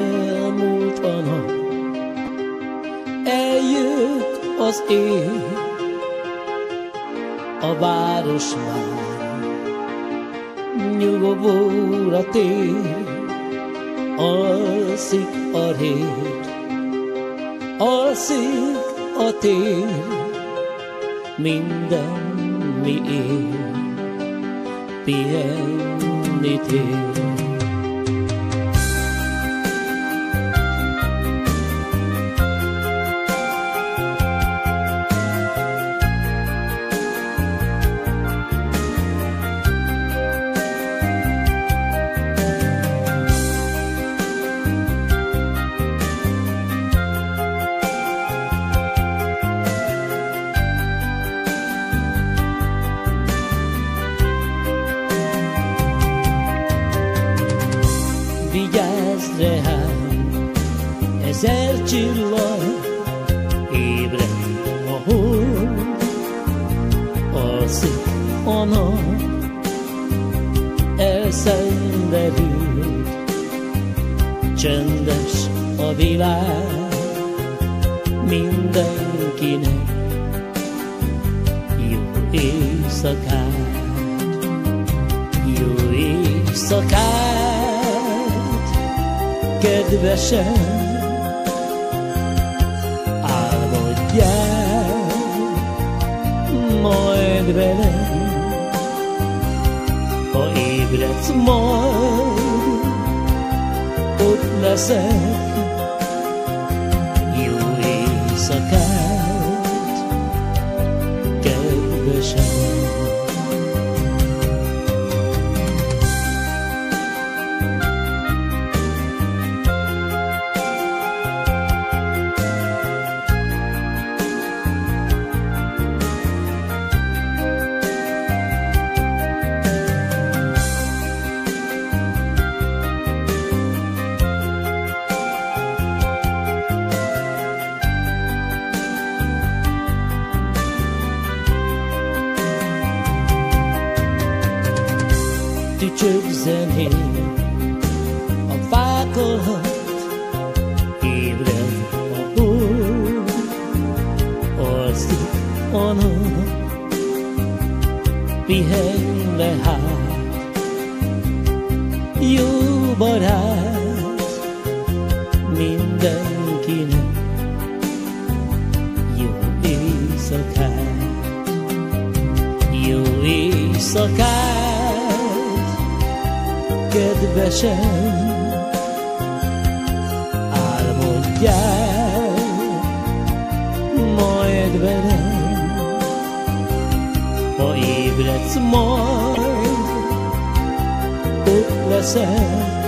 elmúlt a nap, eljött az éj, a város már nyugovóra tér, alszik a rét, alszik a tér, minden mi él, pihenni tér. Vigyázz rám, ezer csillag, ébred a hold, alszik a nap, elszenderült, csendes a világ, mindenkinek jó éjszakát, jó éjszakát. Kedvesen álmodjál majd velem, ha ébredsz majd, ott leszek, jó éjszakát, kedvesen. Tücsök zenén a fák alatt, ébred a hold, alszik a nap, pihenve hát, jó barát, mindenkinek jó éjszakát, jó éjszakát. Kedvesen álmodjál majd velem, ha ébredsz majd, ott leszel,